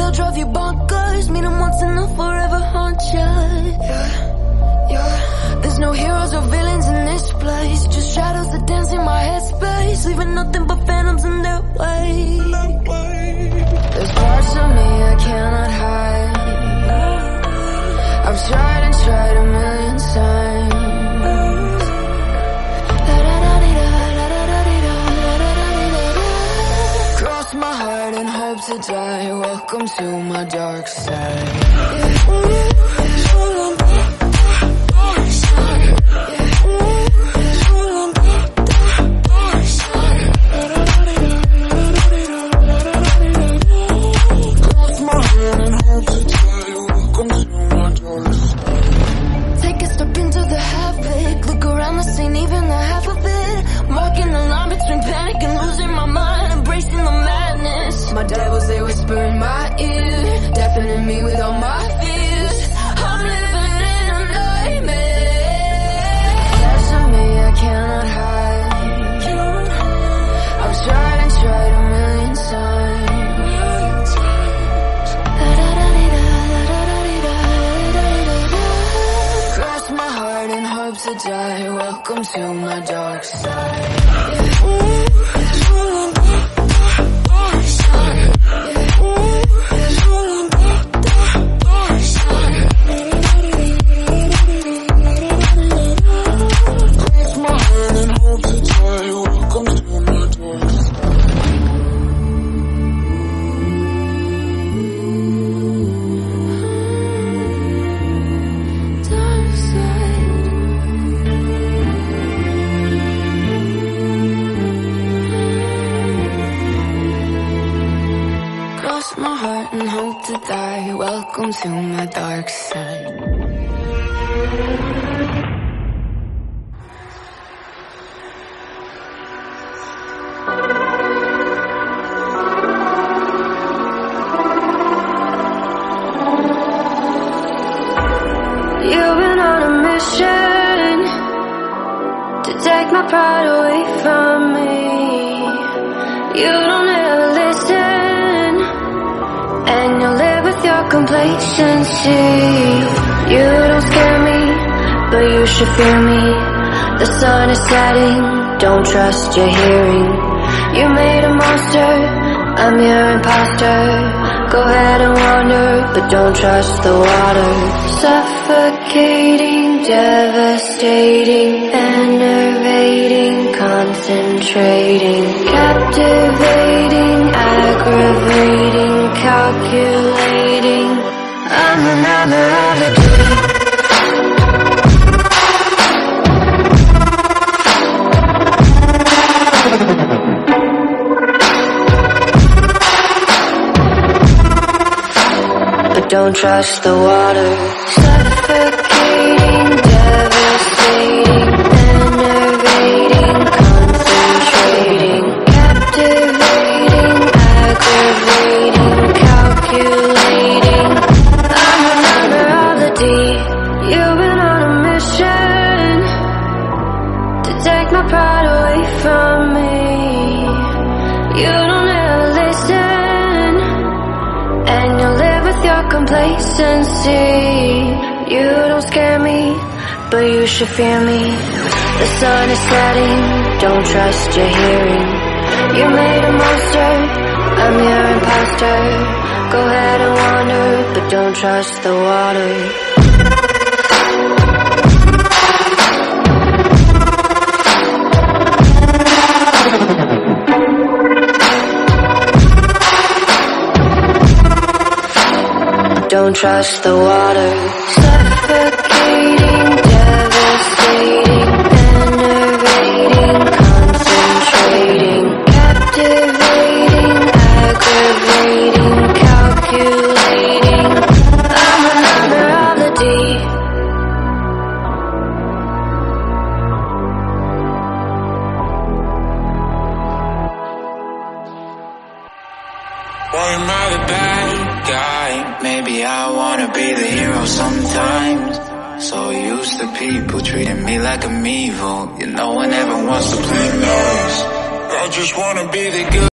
they'll drive you bonkers. Meet them once and they'll forever haunt you. There's no heroes or villains in this place, just shadows that dance in my headspace, leaving nothing but phantoms in their way. There's parts of me I cannot hide. I've tried and tried a million times. Cross my heart and hope to die. Welcome to my dark side. Take a step into the havoc, look around the scene, even the half of it. Marking the line between panic and losing my mind, embracing the madness. My devils, they whisper in my ear, deafening me with all my fears. I'm living in a nightmare. Parts of me I cannot hide. I've tried and tried a million times. Cross my heart and hope to die. Welcome to my dark side. Cross my heart and hope to die. Welcome to my dark side. You've been on a mission to take my pride away from me. You don't ever listen, and you live with your complacency. You don't scare me, but you should fear me. The sun is setting, don't trust your hearing. You made a monster, I'm your imposter. Go ahead and wander, but don't trust the water. Suffocating, devastating, enervating, concentrating, captivating, aggravating, calculating. I'm another of a dream. Don't trust the water. Suffocating, devastating, enervating, concentrating, captivating, aggravating, calculating. I'm a member of the deep. You've been on a mission to take my pride away from me. You don't ever listen, and you live with your complacency. You don't scare me, but you should fear me. The sun is setting, don't trust your hearing. You made a monster, I'm your imposter. Go ahead and wander, but don't trust the water. Don't trust the water. Suffocating, devastating, enervating, concentrating, captivating, aggravating, calculating. I'm a member of the deep. Why am I the bad guy? Maybe I wanna be the hero sometimes. So used to people treating me like I'm evil. You know I never wants to play nice. I just wanna be the good